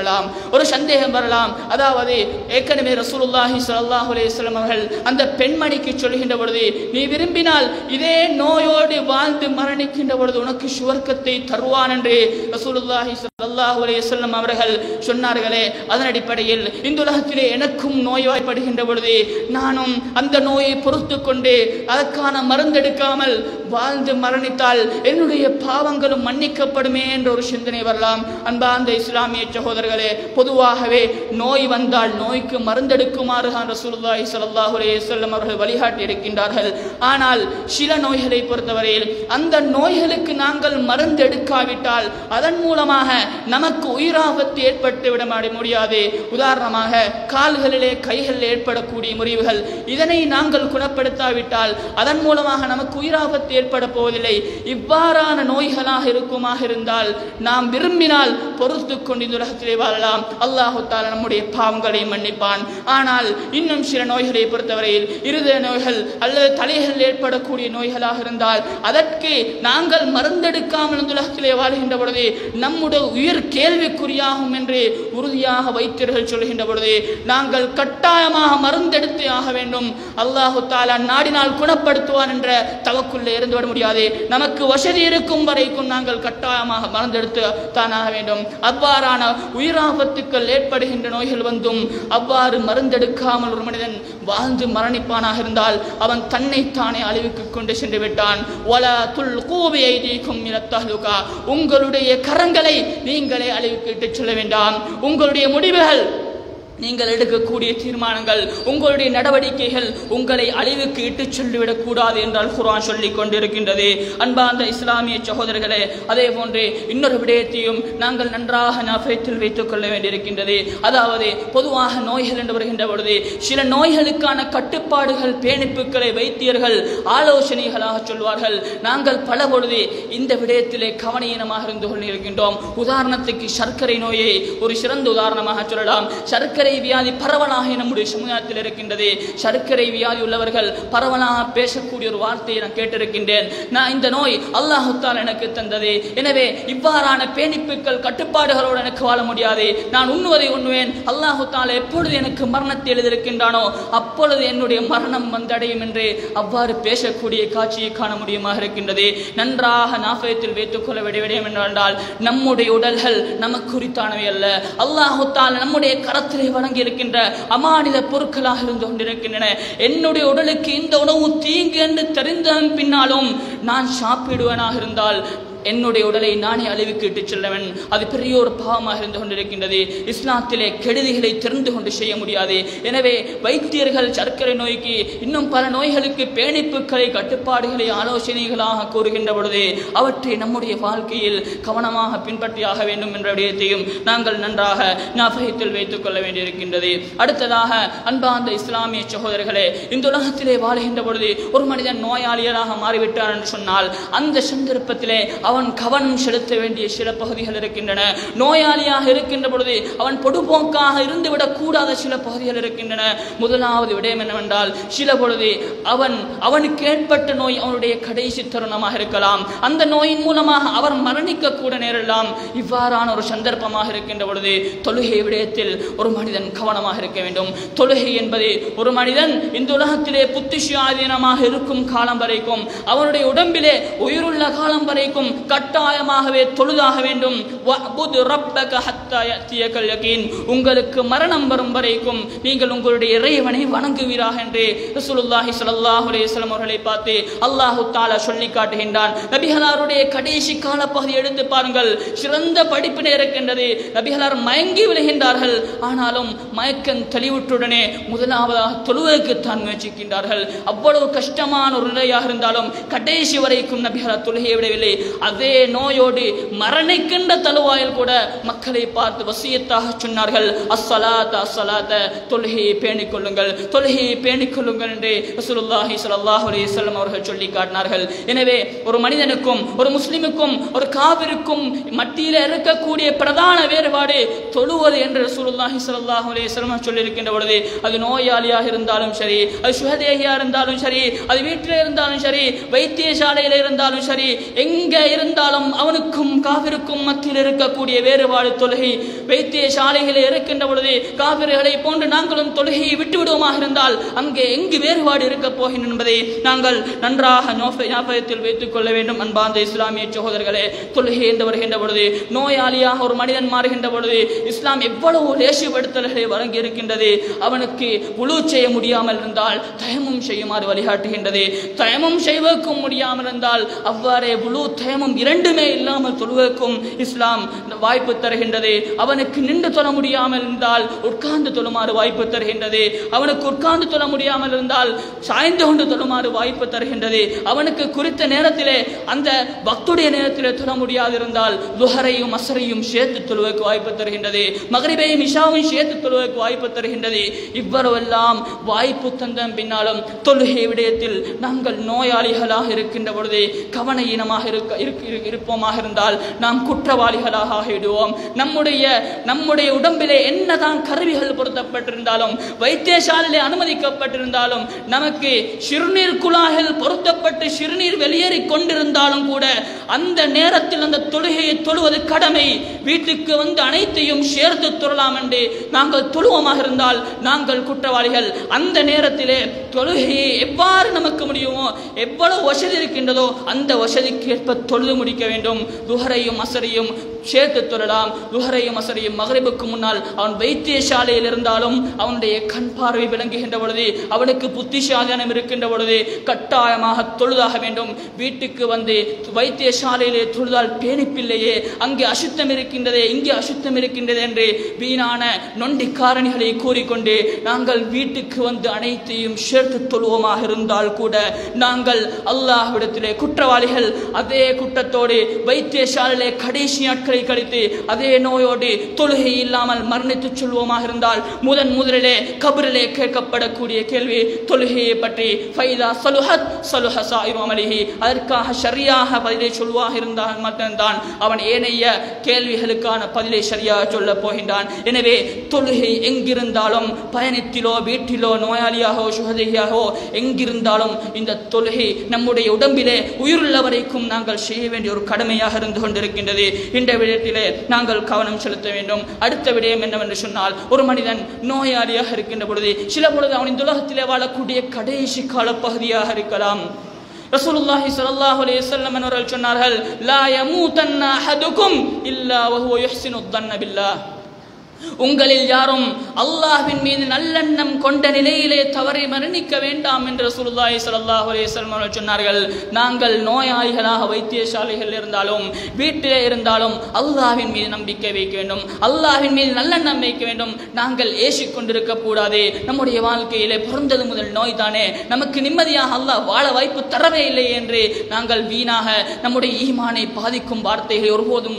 வரலாம். அதாவது ஏற்கனவே ரசூலுல்லாஹி ஸல்லல்லாஹு அலைஹி வஸல்லம் அவர்கள் அந்த பெண்மணிக்கு சொல்கின்ற பொழுது, நீ விரும்பினால் இதே நோயோடு வாழ்ந்து மரணிக்கின்ற பொழுது உனக்கு சுவர்க்கத்தை தருவான் என்று ரசூலுல்லாஹி ஸல்லல்லாஹு அலைஹி வஸல்லம் அவர்கள் சொன்னார்களே. அதன் அடிப்படையில் இந்த உலகத்திலே எனக்கும் நோய்வாய்ப்படுகின்ற பொழுது நானும் அந்த நோயை பொறுத்து கொண்டு அதற்கான மருந்தெடுக்காமல் வாழ்ந்து மரணித்தால் என்னுடைய பாவங்களும் மன்னிக்கப்படுமே என்ற ஒரு சிந்தனை வரலாம். அன்பார்ந்த இஸ்லாமிய சகோதரர்களே, பொதுவாகவே நோய் வந்தால் நோய்க்கு மருந்தெடுக்குமாறு ரசூலுல்லாஹி ஸல்லல்லாஹு அலைஹி வஸல்லம் அவர்கள் வழிகாட்டி இருக்கின்றார்கள். ஆனால் சில நோய்களை பொறுத்தவரையில் அந்த நோய்களுக்கு நாங்கள் மருந்து எடுக்காவிட்டால் அதன் மூலமாக நமக்கு உயிராபத்து ஏற்பட்டு விட முடியாது. உதாரணமாக கால்களிலே கைகளில் ஏற்படக்கூடிய முறிவுகள், இதனை நாங்கள் குணப்படுத்தாவிட்டால் அதன் மூலமாக நமக்கு உயிராபத்து ஏற்பட போவதில்லை. இவ்வாறான நோய்களாக இருக்குமாக இருந்தால் நாம் விரும்பினால் பொறுத்து கொண்டு இந்த உலகத்திலே வாழலாம். அல்லாஹ் தஆலா நம்முடைய பாவங்களை மன்னிப்பான். ஆனால் இன்னும் சில நோய்களை பொறுத்தவரையில் இருதய நோய்கள் அல்லது தலைகளில் ஏற்படக்கூடிய நோய்களாக இருந்தால் அதற்கு நாங்கள் மருந்தெடுக்காமல் இந்த உலகத்திலே வாழ்கின்ற பொழுது நம்முடைய உயிர் கேள்விக்குறியாகும் என்று உறுதியாக வைத்தியர்கள் சொல்கின்ற பொழுது நாங்கள் கட்டாயமாக மருந்தெடுத்தே ஆக வேண்டும். அல்லாஹ் தஆலா நாடினால் குணப்படுத்துவான் என்ற தவக்குள்ளே இருந்துவிட முடியாது. நமக்கு வசதி இருக்கும் வரைக்கும் நாங்கள் கட்டாயமாக மருந்தெடுத்து தானாக வேண்டும். அவ்வாறான உயிராபத்துக்கள் ஏற்படுகின்ற நோய்கள் வந்தும் அவ்வாறு மருந்தெடுக்காமல் ஒரு மனிதன் வாழ்ந்து மரணிப்பானாக இருந்தால் அவன் தன்னைத்தானே அழிவுக்கு கொண்டு சென்று விட்டான். உங்களுடைய கரங்களை நீங்களே அழிவுக்கு இட்டுச் செல்ல வேண்டாம். உங்களுடைய முடிவுகள், நீங்கள் எடுக்கக்கூடிய தீர்மானங்கள், உங்களுடைய நடவடிக்கைகள் உங்களை அழிவுக்கு இட்டுச் சென்றுவிடக் கூடாது என்றால் குர்ஆன் சொல்லிக் கொண்டிருக்கின்றது. அன்பார்ந்த இஸ்லாமிய சகோதரர்களே, அதே போன்று இன்னொரு விடயத்தையும் நாங்கள் நன்றாக ஞாபகத்தில் வைத்துக் கொள்ள வேண்டியிருக்கின்றது. அதாவது பொதுவாக நோய்கள் என்று வருகின்ற பொழுது சில நோய்களுக்கான கட்டுப்பாடுகள், பேணிப்புகளை வைத்தியர்கள் ஆலோசனைகளாக சொல்வார்கள். நாங்கள் பல பொழுது இந்த விடயத்திலே கவனீனமாக இருந்து கொண்டிருக்கின்றோம். உதாரணத்துக்கு சர்க்கரை நோயை ஒரு சிறந்த உதாரணமாக சொல்லலாம். சர்க்கரை வியாதி பரவலாக நம்முடைய சமுதாயத்தில் இருக்கின்றது. சர்க்கரை வியாதி உள்ளவர்கள் பரவலாக பேசக்கூடிய ஒரு வார்த்தையை நான் கேட்டிருக்கின்றேன். நான் இந்த நோய் அல்லாஹ் தஆலா எனக்கு தந்தது, எனவே இவ்வாறான பேணிப்புகள் கட்டுப்பாடுகளோடு எனக்கு வாழ முடியாது. நான் உண்ணுவதை உண்ணுவேன். அல்லாஹ் தஆலா எப்பொழுது எனக்கு மரணத்தை எழுதியிருக்கின்றானோ அப்பொழுது என்னுடைய மரணம் வந்தடையும் என்று அவ்வாறு பேசக்கூடிய காட்சியை காண முடியுமாக இருக்கின்றது. நன்றாக ஞாபகத்தில் வைத்துக் கொள்ள வேண்டிய விடயம் என்னவென்றால், நம்முடைய உடல்கள் நமக்கு குறித்தானவை அல்ல. அல்லாஹ் தஆலா நம்முடைய கரத்திலே வழங்கி இருக்கின்ற அமானித பொருட்களாக இருந்து கொண்டிருக்கின்றன. என்னுடைய உடலுக்கு இந்த உணவு தீங்கு என்று தெரிந்த பின்னாலும் நான் சாப்பிடுவனாக இருந்தால் என்னுடைய உடலை நானே அழிவுக்கு இட்டுச் செல்லவன். அது பெரிய ஒரு பாவமாக இருந்து கொண்டிருக்கின்றது. இஸ்லாத்திலே கெடுதிகளை தெரிந்து கொண்டு செய்ய முடியாது. எனவே வைத்தியர்கள் சர்க்கரை நோய்க்கு இன்னும் பல நோய்களுக்கு பேணிப்புகளை, கட்டுப்பாடுகளை ஆலோசனைகளாக கூறுகின்ற பொழுது அவற்றை நம்முடைய வாழ்க்கையில் கவனமாக பின்பற்றியாக வேண்டும் என்ற விடயத்தையும் நாங்கள் நன்றாக ஞாபகத்தில் வைத்துக் கொள்ள வேண்டியிருக்கின்றது. அடுத்ததாக அன்பார்ந்த இஸ்லாமிய சகோதரர்களே, இந்த உலகத்திலே வாழ்கின்ற பொழுது ஒரு மனிதன் நோயாளியராக மாறிவிட்டார் என்று சொன்னால் அந்த சந்தர்ப்பத்திலே அவன் அவன் கவனம் செலுத்த வேண்டிய சில பகுதிகள் இருக்கின்றன. நோயாளியாக இருக்கின்ற பொழுது அவன் பொடுபோக்காக இருந்துவிடக் கூடாத சில பகுதிகள் இருக்கின்றன. முதலாவது விடயம் என்னவென்றால், சில பொழுது அவனுக்கு ஏற்பட்ட நோய் அவனுடைய கடைசி தருணமாக இருக்கலாம். அந்த நோயின் மூலமாக அவர் மரணிக்க கூட நேரலாம். இவ்வாறான ஒரு சந்தர்ப்பமாக இருக்கின்ற பொழுது தொழுகை விடயத்தில் ஒரு மனிதன் கவனமாக இருக்க வேண்டும். தொழுகை என்பது ஒரு மனிதன் இந்த உலகத்திலே புத்திசுயாதீனமாக இருக்கும் காலம் வரைக்கும், அவனுடைய உடம்பிலே உயிருள்ள காலம் வரைக்கும் கட்டாயமாகவே தொழுதாக வேண்டும். உங்களுக்கு மரணம் வரும் வரைக்கும் நீங்கள் உங்களுடைய இறைவனை வணங்குவீராக என்று ரசூலுல்லாஹி ஸல்லல்லாஹு அலைஹி வஸல்லம் அவர்களை பார்த்து அல்லாஹ் தஆலா சொல்லி காட்டுகின்றான். நபிகளாருடைய கடைசி கால பகுதி எடுத்து பாருங்கள், சிறந்த படிப்பினை இருக்கின்றது. நபிகளார் மயங்கி விழுகின்றார்கள். ஆனாலும் மயக்கம் தெளிவுற்றுடனே முதலாவதாக தொழுவதற்கு தான் முயற்சிக்கின்றார்கள். அவ்வளவு கஷ்டமான ஒரு நிலையாக இருந்தாலும் கடைசி வரைக்கும் நபிகளார் தொழுகையை விடவில்லை. அதே நோயோடு மரணிக்கின்ற தழுவாயில் கூட மக்களை பார்த்து வசியத்தாக சொன்னார்கள், அஸ்ஸலாத அஸ்ஸலாத, தொழுகையை பேணிக் கொள்ளுங்கள், தொழுகையை பேணிக் கொள்ளுங்கள் என்று ரசூலுல்லாஹி ஸல்லல்லாஹு அலைஹி வஸல்லம் அவர்கள் சொல்லி காட்டினார்கள். எனவே ஒரு மனிதனுக்கும் ஒரு முஸ்லிமுக்கும் ஒரு காபிருக்கும் மத்தியில் இருக்கக்கூடிய பிரதான வேறுபாடு தொழுவது என்று ரசூலுல்லாஹி ஸல்லல்லாஹு அலைஹி வஸல்லம் சொல்லி இருக்கின்ற பொழுது, அது நோயாளியாக இருந்தாலும் சரி, அது சுகதேகியா இருந்தாலும் சரி, அது வீட்டில் இருந்தாலும் சரி, வைத்தியசாலையில் இருந்தாலும் சரி, எங்க இருந்தாலும் அவனுக்கும் காபிருக்கும் மத்தியில் இருக்கக்கூடிய வேறுபாடு தொழுகை. வைத்தியசாலைகளில் இருக்கின்ற பொழுது காபிர்களை போன்று நாங்களும் தொழுகையை விட்டுவிடுவோமாக இருந்தால் அங்கே எங்கு வேறுபாடு இருக்க போகின்றன என்பதை நாங்கள் நன்றாக ஞாபகத்தில் வைத்துக் கொள்ள வேண்டும். அன்பார்ந்த இஸ்லாமிய சகோதரர்களே, தொழுகை என்று வருகின்ற பொழுது, நோயாளியாக ஒரு மனிதன் மாறுகின்ற பொழுது இஸ்லாம் எவ்வளவு லேசுபடுத்தல்களை வழங்கி இருக்கின்றது. அவனுக்கு வுலூ செய்ய முடியாமல் இருந்தால் தயமும் செய்யுமாறு வழிகாட்டுகின்றது. தயமும் செய்வதற்கும் முடியாமல் இருந்தால் அவ்வாறே வுலூ தயமும் இரண்டுமே இல்லாமல் தொழுவதற்கும் இஸ்லாம் வாய்ப்பு தருகின்றது. அவனுக்கு நின்று தொழ முடியாமல் இருந்தால் உட்கார்ந்து தொழுமாறு வாய்ப்பு தருகின்றது. அவனுக்கு உட்கார்ந்து தொழ முடியாமல் இருந்தால் சாய்ந்து கொண்டு தொழுமாறு வாய்ப்பு தருகின்றது. அவனுக்கு குறித்த நேரத்திலே அந்த வக்துடைய நேரத்திலே தொழ முடியாது இருந்தால் லுஹரையும் அஸ்ரையும் சேர்த்து தொழுவதற்கு வாய்ப்பு தருகின்றது. மக்ரிபையும் இஷாவையும் சேர்த்து தொழுவதற்கு வாய்ப்பு தருகின்றது. இவ்வளவெல்லாம் வாய்ப்பு தந்த பின்னாலும் தொழுகை விடயத்தில் நாங்கள் நோயாளிகளாக இருக்கின்ற பொழுது கவனஈனமாக இருப்போமாக இருந்தால் நாம் குற்றவாளிகளாக ஆகிவிடுவோம். நம்முடைய உடம்பிலே என்னதான் கருவிகள் பொருத்தப்பட்டிருந்தாலும், வைத்தியசாலையிலே அனுமதிக்கப்பட்டிருந்தாலும், நமக்கு சிறுநீர் குழாய்கள் பொருத்தப்பட்டு சிறுநீர் வெளியேறி கொண்டிருந்தாலும் கூட அந்த நேரத்தில் அந்த தொழுகையை தொழுவது கடமை. வீட்டுக்கு வந்து அனைத்தையும் சேர்த்து தொழலாம் என்று நாங்கள் தொழுவோமாக இருந்தால் நாங்கள் குற்றவாளிகள். அந்த நேரத்திலே தொழுகையை எவ்வாறு நமக்கு முடியுமோ, எவ்வளவு வசதி இருக்கின்றதோ அந்த வசதிக்கு ஏற்ப தொழுது முடிக்க வேண்டும். துஹரையும் அசரையும் சேர்த்து தொழலாம். துஹரையும் அசரையும் மக்ரிபுக்கு முன்னால் அவன் வைத்தியசாலையில் இருந்தாலும் அவனுடைய கண் பார்வை விளங்குகின்ற பொழுது, அவனுக்கு புத்திசாதனம் இருக்கின்ற பொழுது கட்டாயமாக தொழுதாக வேண்டும். வீட்டுக்கு வந்து வைத்தியசாலையிலே தொழுதால் பேணிப்பில்லையே, அங்கே அசுத்தம் இருக்கின்றதே, இங்கே அசுத்தம் இருக்கின்றது என்று வீணான நொண்டி காரணிகளை கூறிக்கொண்டு நாங்கள் வீட்டுக்கு வந்து அனைத்தையும் சேர்த்து தொழுவோமாக இருந்தால் கூட நாங்கள் அல்லாஹ்விடத்திலே குற்றவாளிகள். அதே குற்றத்தோடு வைத்தியசாலையிலே கடைசி நாட்களை கழித்து அதே நோயோடு தொழுகை இல்லாமல் மரணித்து சொல்வோமாக இருந்தால் முதலிலே கபரிலே கேட்கப்படக்கூடிய கேள்வி தொழுகையை பற்றி. ஃபைதா சலுஹத் சலுஹ சாயிரு அமலிஹி, அதற்காக சரியாக பதிலை சொல்வாக இருந்தால் மட்டும்தான் அவன் ஏனைய கேள்விகளுக்கான பதிலை சரியாக சொல்ல போகின்றான். எனவே தொழுகை எங்கிருந்தாலும், பயணத்திலோ வீட்டிலோ நோயாளியாகவோ சுகதேகியாகவோ எங்கிருந்தாலும் இந்த தொழுகை நம்முடைய உடம்பிலே உயிருள்ள வரைக்கும் நாங்கள் செய்ய வேண்டிய ஒரு கடமையாக இருந்து கொண்டிருக்கின்றது. இந்த விடயத்திலே நாங்கள் கவனம் செலுத்த வேண்டும். அடுத்த விடயம் என்னவென்று சொன்னால், ஒரு மனிதன் நோயாளியாக இருக்கின்ற பொழுது சில பொழுது அவன் இந்த உலகத்திலே வாழக்கூடிய கடைசி கால பகுதியாக இருக்கலாம். ரசூலுல்லாஹி ஸல்லல்லாஹு அலைஹி வஸல்லம் அவர்கள் சொன்னார்கள், லா யமூதன்ன அஹதுக்கும் இல்லா வஹுவ யுஹ்சினு ظن பில்லாஹ். உங்களில் யாரும் அல்லாஹ்வின் மீது நல்லெண்ணம் கொண்ட நிலையிலே தவறி மரணிக்க வேண்டாம் என்று ரசூலுல்லாஹி ஸல்லல்லாஹு அலைஹி வஸல்லம் அவர்கள் சொன்னார்கள். நாங்கள் நோயாளிகளாக வைத்தியசாலைகள் இருந்தாலும் வீட்டிலே இருந்தாலும் அல்லாஹ்வின் மீது நம்பிக்கை வைக்க வேண்டும், அல்லாஹ்வின் மீது நல்லெண்ணம் வைக்க வேண்டும். நாங்கள் ஏசிக்கொண்டிருக்க கூடாது. நம்முடைய வாழ்க்கையிலே பிறந்தது முதல் நோய் தானே, நமக்கு நிம்மதியாக அல்லாஹ் வாழ வாய்ப்பு தரவே இல்லை என்று நாங்கள் வீணாக நம்முடைய ஈமானை பாதிக்கும் வார்த்தைகளை ஒருபோதும்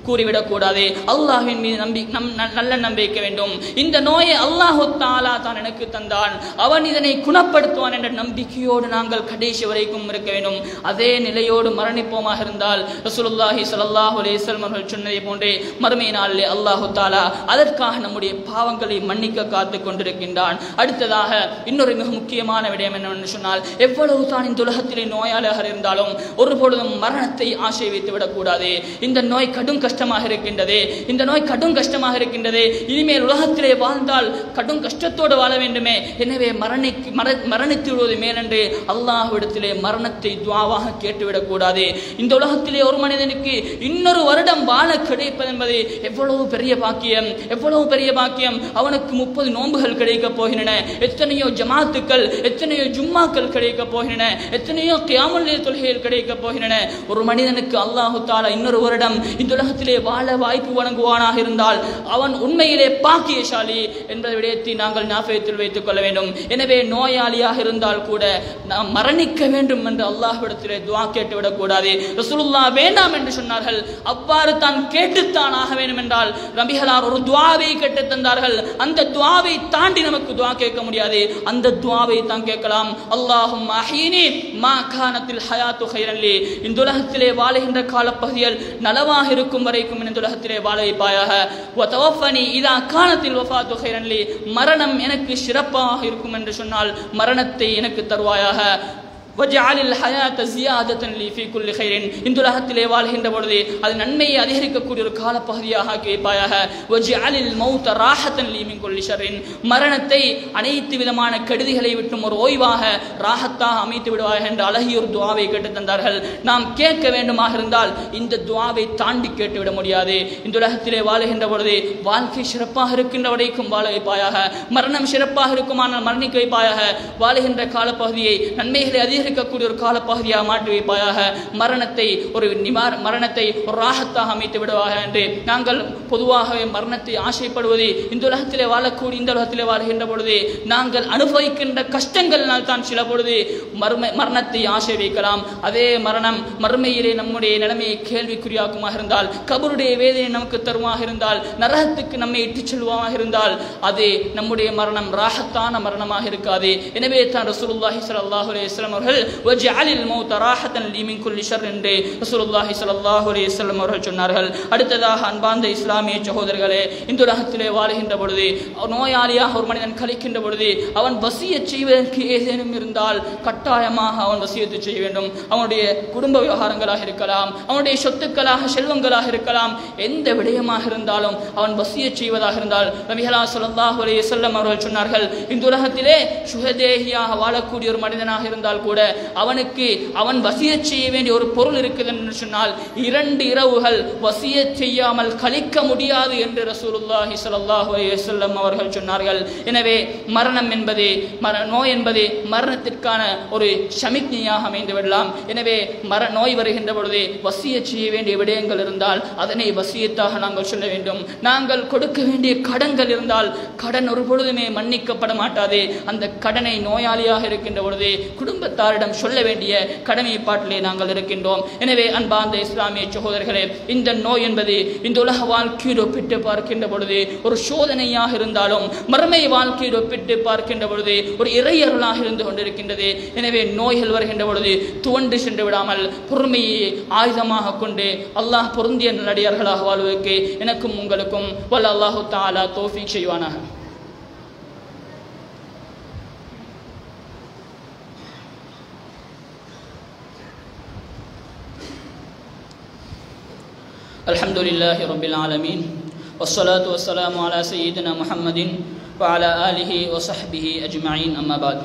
கூறிவிடக்கூடாது. அல்லாஹ்வின் மீது நல்ல நம்பிக்கை வேண்டும். இந்த நோயை அல்லாஹ் தஆலா தான் எனக்கு தந்தான், அவன் இதனை குணப்படுத்துவான் என்ற நம்பிக்கையோடு நாங்கள் கடைசி வரைக்கும் இருக்க வேண்டும். அதே நிலையோடு மரணிப்போமாக இருந்தால் ரசூலுல்லாஹி ஸல்லல்லாஹு அலைஹி வஸல்லம் அவர்கள் சொன்னதை போன்றே மறுமை நாளிலே அல்லாஹ் தஆலா அதற்காக நம்முடைய பாவங்களை மன்னிக்க காத்து கொண்டிருக்கின்றான். அடுத்ததாக இன்னொரு மிக முக்கியமான விடயம் என்னவென்று சொன்னால், எவ்வளவு தான் இந்த உலகத்திலே நோயாளியாக இருந்தாலும் ஒருபொழுதும் மரணத்தை ஆசை வைத்து விடக்கூடாது. இந்த நோய் கடும் கஷ்டமாக இருக்கின்றது, இந்த நோய் கடும் கஷ்டமாக இருக்கின்றது, இனிமேல் உலகத்திலே வாழ்ந்தால் கடும் கஷ்டத்தோடு வாழ வேண்டுமே, எனவே மரணித்து விடுவது மேலென்று அல்லாஹ்விடத்திலே மரணத்தை துஆவாக கேட்டுவிடக்கூடாது. இந்த உலகத்திலே ஒரு மனிதனுக்கு இன்னொரு வருடம் வாழ கிடைப்பது என்பது எவ்வளவு பெரிய பாக்கியம், எவ்வளவு பெரிய பாக்கியம். அவனுக்கு 30 நோன்புகள் கிடைக்கப் போகின்றன, எத்தனையோ ஜமாத்துக்கள், எத்தனையோ ஜும்மாக்கள் கிடைக்கப் போகின்றன, எத்தனையோ கியாமுல் லைல் தொழுகைகள் கிடைக்கப் போகின்றன. ஒரு மனிதனுக்கு அல்லாஹ் தஆலா இன்னொரு வருடம் இந்த உலகத்திலே வாழ வாய்ப்பு வழங்குவானாக இருந்தால் அவன் உண்மையிலே பாக்கியசாலி என்ற விடயத்தை நாங்கள் ஞாபகத்தில் வைத்துக் கொள்ள வேண்டும். எனவே நோயாளியாக இருந்தால் கூட நாம் மரணிக்க வேண்டும் என்று அல்லாஹ்விடத்திலே துஆ கேட்டுவிடக் கூடாது. ரசூலுல்லாஹ் வேண்டாம் என்று சொன்னார்கள், அவ்வாறு தான் கேட்டுத்தான் ஆக வேண்டும் என்றால் நபிகளார் ஒரு துஆவை கேட்டு தந்தார்கள். அந்த துஆவை தாண்டி நமக்கு துஆ கேட்க முடியாது, அந்த துஆவை தான் கேட்கலாம். அல்லாஹும்ம அஹ்யினி மா கானத்தில் ஹயாத்து கைரன் லி, இந்த உலகத்திலே வாழுகின்ற காலப்பகுதியில் நலவாக இருக்கும் வரைக்கும் இந்த உலகத்திலே வாழ வைப்பாயாக. வ தவஃபனி இதா கானத்தில் வஃபாத்து கைரன் லி, மரணம் எனக்கு சிறப்பாக இருக்கும் என்று சொன்னால் மரணத்தை எனக்கு தருவாயாக. வஜஅலில் ஹயாத ஜியாதத்தன் லி ஃபீ குல்லி கைரின், இந்த உலகத்திலே வாழ்கின்ற பொழுது அது நன்மையை அதிகரிக்கக்கூடிய ஒரு காலப்பகுதியாக ஆக்கி வைப்பாயாக. வஜஅலில் மௌத ராஹத்தன் லி மின் குல்லி ஷர்ரின், மரணத்தை அனைத்து விதமான கெடுதிகளை விட்டும் ஒரு ஓய்வாக ராஹத்தாக அமைத்து விடுவாயாக என்ற அழகிய ஒரு துஆவை கேட்டு தந்தார்கள். நாம் கேட்க வேண்டுமாக இருந்தால் இந்த துஆவை தாண்டி கேட்டுவிட முடியாது. இந்த உலகத்திலே வாழுகின்ற பொழுது வாழ்க்கை சிறப்பாக இருக்கின்ற வரைக்கும் வாழ வைப்பாயாக, மரணம் சிறப்பாக இருக்குமானால் மரணிக்க வைப்பாயாக, வாழுகின்ற காலப்பகுதியை நன்மைகளை இருக்கக்கூடிய ஒரு காலப்பகுதியாக மாற்றி வைப்பாயாக, மரணத்தை ஒரு ராஹத்தாக அமைத்து விடுவாக என்று நாங்கள் பொதுவாகவே மரணத்தை ஆசைப்படுவது இந்த உலகத்திலே வாழக்கூடிய இந்த உலகத்திலே வாழ்கின்ற பொழுது நாங்கள் அனுபவிக்கின்ற கஷ்டங்களால் தான் சில பொழுது மரணத்தை ஆசை வைக்கலாம். அதே மரணம் மறுமையிலே நம்முடைய நிலைமையை கேள்விக்குறியாக்குமாக இருந்தால், கபருடைய வேதனை நமக்கு தருமாக இருந்தால், நரகத்துக்கு நம்மை இட்டுச் செல்வமாக இருந்தால் அது நம்முடைய மரணம் ராஹத்தான மரணமாக இருக்காது. எனவே தான் ரசூலுல்லாஹி ஸல்லல்லாஹு அலைஹி வஸல்லம் அவர்கள் வஜஅலில் மௌத ராஹத்தன் லி மின் குல்லி ஷர் என்று ரசூலுல்லாஹி ஸல்லல்லாஹு அலைஹி வஸல்லம் அவர்கள் சொன்னார்கள். அடுத்ததாக அன்பார்ந்த இஸ்லாமிய சகோதரர்களே, இந்த உலகத்திலே வாழுகின்ற பொழுது நோயாளியாக ஒரு மனிதன் கழிக்கின்ற பொழுது அவன் வசியத் செய்வதற்கு ஏதேனும் இருந்தால் கட்டாயமாக அவன் வசியத்து செய்ய வேண்டும். அவனுடைய குடும்ப விவகாரங்களாக இருக்கலாம், அவனுடைய சொத்துக்களாக செல்வங்களாக இருக்கலாம், எந்த விடயமாக இருந்தாலும் அவன் வசியத் செய்வதாக இருந்தால் நபிகளார் ஸல்லல்லாஹு அலைஹி வஸல்லம் அவர்கள் சொன்னார்கள், இந்த உலகத்திலே சுஹதேஹியாக வாழக்கூடிய ஒரு மனிதனாக இருந்தால் கூட அவனுக்கு அவன் வசியத் செய்ய வேண்டிய ஒரு பொருள் இருக்குது என்று சொன்னால் 2 இரவுகள் வசியத் செய்யாமல் கழிக்க முடியாது என்று ரசூலுல்லாஹி ஸல்லல்லாஹு அலைஹி வஸல்லம் அவர்கள் சொன்னார்கள். எனவே மரணம் என்பது நோய் என்பது மரணத்திற்கான ஒரு சமிக்ஞையாக அமைந்து விடலாம். எனவே நோய் வருகின்ற பொழுது வசியத் செய்ய வேண்டிய விடயங்கள் இருந்தால் அதனை வசியத்தாக நாங்கள் சொல்ல வேண்டும். நாங்கள் கொடுக்க வேண்டிய கடன்கள் இருந்தால் கடன் ஒரு பொழுதுமே மன்னிக்கப்பட மாட்டாது. அந்த கடனை நோயாளியாக இருக்கின்ற பொழுது குடும்பத்தாரிடம் சொல்ல வேண்டிய கடமைப்பாட்டிலே நாங்கள் இருக்கின்றோம். எனவே அன்பார்ந்த இஸ்லாமிய சகோதரர்களே, இந்த நோய் என்பது இந்த உலக வாழ்க்கையில் ஒப்பிட்டு பார்க்கின்ற பொழுது ஒரு சோதனையாக இருந்தாலும் மறுமை வாழ்க்கையில் ஒப்பிட்டு பார்க்கின்ற பொழுது ஒரு இறையருளாக இருந்து கொண்டிருக்கின்றது. எனவே நோய்கள் வருகின்ற பொழுது துவண்டு சென்று விடாமல் பொறுமையை ஆயுதமாக கொண்டு அல்லாஹ் பொருந்திய நல்லடியார்களாக வாழ்வதற்கு எனக்கும் உங்களுக்கும் வல்ல அல்லாஹு தஆலா தௌஃபீக் செய்வானாக. அல்ஹம்துலில்லாஹி ரப்பில் ஆலமீன் வஸ்ஸலாத்து வஸ்ஸலாமு அலா சய்யிதினா முஹம்மதின் வ அலா ஆலிஹி வ ஸஹ்பிஹி அஜ்மஈன். அம்மா பாத்.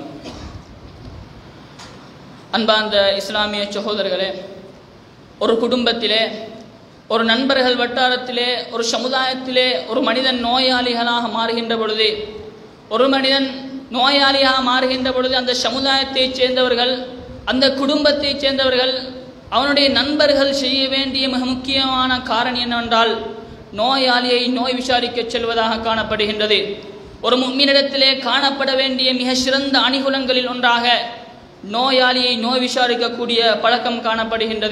அன்பார்ந்த இஸ்லாமிய சகோதரர்களே, ஒரு குடும்பத்திலே, ஒரு நண்பர்கள் வட்டாரத்திலே, ஒரு சமுதாயத்திலே ஒரு மனிதன் நோயாளிகளாக மாறுகின்ற பொழுது, ஒரு மனிதன் நோயாளியாக மாறுகின்ற பொழுது அந்த சமுதாயத்தைச் சேர்ந்தவர்கள், அந்த குடும்பத்தைச் சேர்ந்தவர்கள், அவனுடைய நண்பர்கள் செய்ய வேண்டிய மிக முக்கியமான காரணம் என்னவென்றால் நோயாளியை நோய் விசாரிக்க செல்வதாக காணப்படுகின்றது. ஒரு முஃமினிடத்திலே காணப்பட வேண்டிய மிக சிறந்த அணிகுலங்களில் ஒன்றாக நோயாளியை நோய் விசாரிக்கக்கூடிய பழக்கம் காணப்படுகின்றது.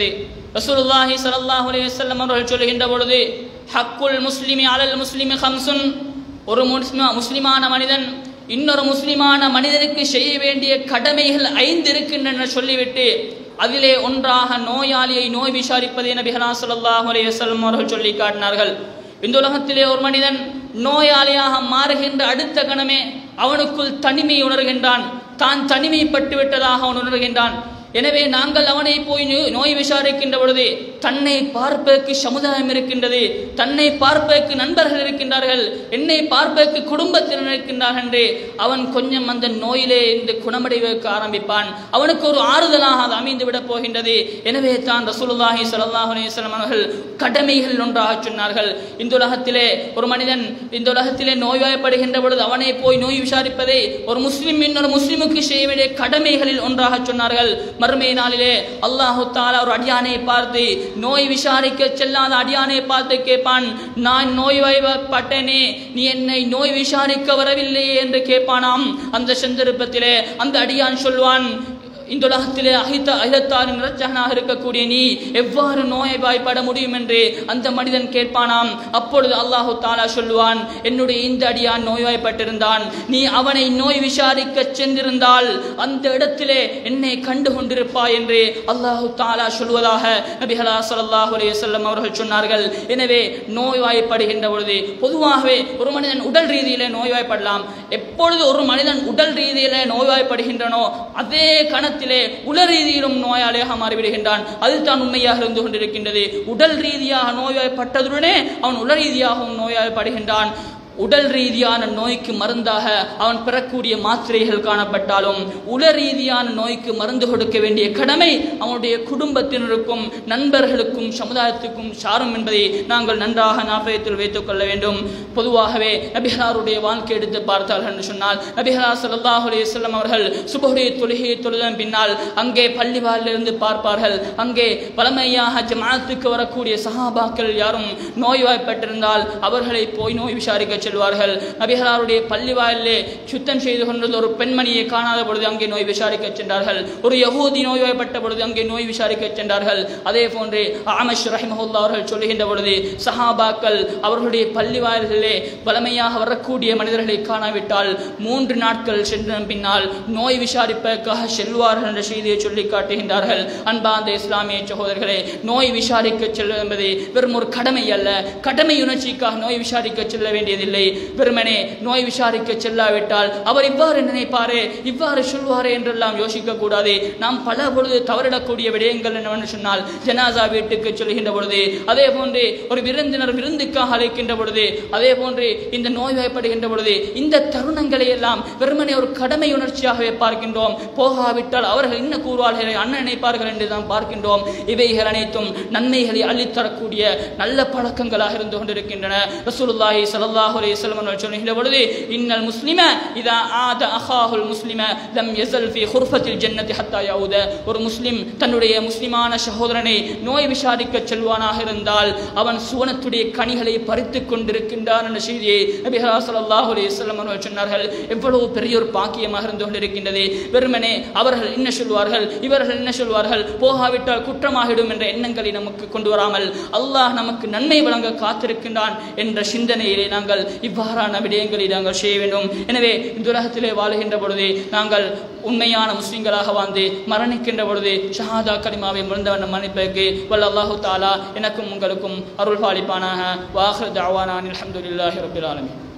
ரசூலுல்லாஹி ஸல்லல்லாஹு அலைஹி வஸல்லம் அவர்கள் சொல்கின்ற பொழுது ஹக்குல் முஸ்லிமி அலல் முஸ்லிமி ஹம்சுன், ஒரு முஸ்லிமான மனிதன் இன்னொரு முஸ்லிமான மனிதனுக்கு செய்ய வேண்டிய கடமைகள் 5 இருக்கின்றன சொல்லிவிட்டு அதிலே ஒன்றாக நோயாளியை நோய் விசாரிப்பதை நபிகள் ஸல்லல்லாஹு அலைஹி வஸல்லம் அவர்கள் சொல்லி காட்டினார்கள். இந்த உலகத்திலே ஒரு மனிதன் நோயாளியாக மாறுகின்ற அடுத்த கணமே அவனுக்குள் தனிமை உணர்கின்றான், தான் தனிமைப்பட்டு விட்டதாக அவன் உணர்கின்றான். எனவே நாங்கள் அவனை போய் நோய் விசாரிக்கின்ற பொழுது தன்னை பார்ப்பதற்கு சமுதாயம் இருக்கின்றது, தன்னை பார்ப்பதற்கு நண்பர்கள் இருக்கின்றார்கள், என்னை பார்ப்பதற்கு குடும்பத்தினர் இருக்கின்றார்கள் என்று அவன் கொஞ்சம் அந்த நோயிலே இந்த குணமடைவதற்கு ஆரம்பிப்பான். அவனுக்கு ஒரு ஆறுதலாக அது அமைந்து விட போகின்றது. எனவே தான் ரசூலுல்லாஹி ஸல்லல்லாஹு அலைஹி வஸல்லம் அவர்கள் கடமைகள் ஒன்றாக சொன்னார்கள். இந்த உலகத்திலே ஒரு மனிதன் இந்த உலகத்திலே நோய்வாய்ப்படுகின்ற பொழுது அவனை போய் நோய் விசாரிப்பதை ஒரு முஸ்லிம் இன்னொரு முஸ்லிமுக்கு செய்ய வேண்டிய கடமைகளில் ஒன்றாக சொன்னார்கள். மறுமை நாளிலே அல்லாஹு தஆலா ஒரு அடியானை பார்த்து, நோய் விசாரிக்க செல்லாத அடியானை பார்த்து கேட்பான், நான் நோய்வாய்ப்பட்டேனே, நீ என்னை நோய் விசாரிக்க வரவில்லையே என்று கேட்பானாம். அந்த சந்தர்ப்பத்திலே அந்த அடியான் சொல்வான், இந்த உலகத்திலே அகிலத்தாரின் இரட்சகனாக இருக்கக்கூடிய நீ எவ்வாறு நோய்வாய்ப்பட முடியும் என்று அந்த மனிதன் கேட்பானாம். அப்பொழுது அல்லாஹு தஆலா சொல்லுவான், என்னுடைய இந்த அடியான் நோய்வாய்ப்பட்டிருந்தான், நீ அவனை நோய் விசாரிக்க சென்றிருந்தால் அந்த இடத்திலே என்னை கண்டு கொண்டிருப்பாய் என்று அல்லாஹு தஆலா சொல்வதாக நபிகள் ஸல்லல்லாஹு அலைஹி வஸல்லம் அவர்கள் சொன்னார்கள். எனவே நோய்வாய்ப்படுகின்ற பொழுது பொதுவாகவே ஒரு மனிதன் உடல் ரீதியிலே நோய்வாய்ப்படலாம். எப்பொழுது ஒரு மனிதன் உடல் ரீதியிலே நோய்வாய்ப்படுகின்றனோ அதே கணத்திலே உள ரீதியிலும் நோயாளியாக மாறிவிடுகின்றான். அதுதான் உண்மையாக இருந்து கொண்டிருக்கின்றது. உடல் ரீதியாக நோய்வாய்ப்பட்டதுடனே அவன் உள ரீதியாகவும் நோய்வாய்ப்படுகின்றான். உடல் ரீதியான நோய்க்கு மருந்தாக அவன் பெறக்கூடிய மாத்திரைகள் காணப்பட்டாலும் உள ரீதியான நோய்க்கு மருந்து கொடுக்க வேண்டிய கடமை அவனுடைய குடும்பத்தினருக்கும் நண்பர்களுக்கும் சமுதாயத்துக்கும் சாரும் என்பதை நாங்கள் நன்றாக ஞாபகத்தில் வைத்துக் கொள்ள வேண்டும். பொதுவாகவே நபிகளாருடைய வாழ்க்கை எடுத்து பார்த்தார்கள் என்று சொன்னால், நபிகளார் ஸல்லல்லாஹு அலைஹி வஸல்லம் அவர்கள் சுபஹுடைய தொழுகையை தொழுதன் பின்னால் அங்கே பள்ளிவாயிலிருந்து பார்ப்பார்கள். அங்கே பழமையாக ஜமாஅத்துக்கு வரக்கூடிய சஹாபாக்கள் யாரும் நோய்வாய்ப்பட்டிருந்தால் அவர்களை போய் நோய் விசாரிக்க செல்வார்கள். நபிகளாருடைய பள்ளிவாயிலே சுத்தம் செய்து கொண்டிருந்த ஒரு பெண்மணியை காணாத பொழுது அங்கே நோய் விசாரிக்க சென்றார்கள். ஒரு யஹூதி நோய்வாய்ப்பட்ட பொழுது அங்கே நோய் விசாரிக்க சென்றார்கள். அதே போன்று ஆமஷ் ரஹிமஹுல்லாஹ் அவர்கள் சொல்லுகின்ற பொழுது சஹாபாக்கள் அவர்களுடைய பள்ளிவாயில்களிலே பலமையாக வரக்கூடிய மனிதர்களை காணாவிட்டால் 3 நாட்கள் சென்ற பின்னால் நோய் விசாரிப்பதற்காக செல்வார்கள் என்ற செய்தியை சொல்லி காட்டுகின்றார்கள். அன்பார்ந்த இஸ்லாமிய சகோதரர்களே, நோய் விசாரிக்க செல்வது என்பது வெறும் ஒரு கடமை அல்ல. கடமை உணர்ச்சிக்காக நோய் விசாரிக்க செல்ல வேண்டியதில்லை. வெறுமனே நோய் விசாரிக்க செல்லாவிட்டால் அவர் இவ்வாறு நினைப்பாரே இவ்வாறு சொல்வாரே என்றெல்லாம் யோசிக்க கூடாது. நாம் பல பொழுது தவறிடக்கூடிய விடயங்கள் என்னவென்று சொன்னால், ஜனாசா வீட்டுக்கு சொல்கின்ற பொழுது, அதே போன்று ஒரு விருந்தினர் விருந்துக்காக அழைக்கின்ற பொழுது, அதே போன்று இந்த நோய்வாய்ப்படுகின்ற பொழுது இந்த தருணங்களை எல்லாம் வெறுமனே ஒரு கடமை உணர்ச்சியாகவே பார்க்கின்றோம். போகாவிட்டால் அவர்கள் என்ன கூறுவார்கள், அண்ணன் நினைப்பார்கள் என்று தான் பார்க்கின்றோம். இவைகள் அனைத்தும் நன்மைகளை அள்ளித்தரக்கூடிய நல்ல பழக்கங்களாக இருந்து கொண்டிருக்கின்றன. ரசூலுல்லாஹி ஸல்லல்லாஹு அலைஹி வஸல்லம் அவர்கள் சொல்கின்ற பொழுது, இன்னல் முஸ்லிம இதா ஆத அஹாஹுல் முஸ்லிம லம் யஸல் ஃபீ குர்ஃபத்தில் ஜன்னதி ஹத்தா யஊத. ஒரு முஸ்லிம் தன்னுடைய முஸ்லிமான சகோதரனை நோய் விசாரிக்க செல்வானாக இருந்தால் அவன் சுவனத்துடைய கனிகளை பறித்துக் கொண்டிருக்கின்றான் என்ற செய்தியை நபிகள் ஸல்லல்லாஹு அலைஹி வஸல்லம் அவர்கள் சொன்னார்கள். எவ்வளவு பெரிய ஒரு பாக்கியமாக இருந்து கொண்டிருக்கின்றது. வெறுமனே அவர்கள் என்ன சொல்வார்கள், இவர்கள் என்ன சொல்வார்கள், போகாவிட்டால் குற்றமாகிடும் என்ற எண்ணங்களை நமக்கு கொண்டு வராமல் அல்லாஹ் நமக்கு நன்மை வழங்க காத்திருக்கின்றான் என்ற சிந்தனையிலே நாங்கள் இவ்வாறான விடயங்களை நாங்கள் செய்ய வேண்டும். எனவே இந்த உலகத்திலே வாழுகின்ற பொழுது நாங்கள் உண்மையான முஸ்லிம்களாக வாழ்ந்து மரணிக்கின்ற பொழுது ஷஹாதா கலிமாவை முழுந்தவன் மன்னிப்பதற்கு வல்ல அல்லாஹு தஆலா எனக்கும் உங்களுக்கும் அருள் பாலிப்பானாக. வாஹிர் தஅவானா அல்ஹம்துலில்லாஹி ரப்பில் ஆலமீன்.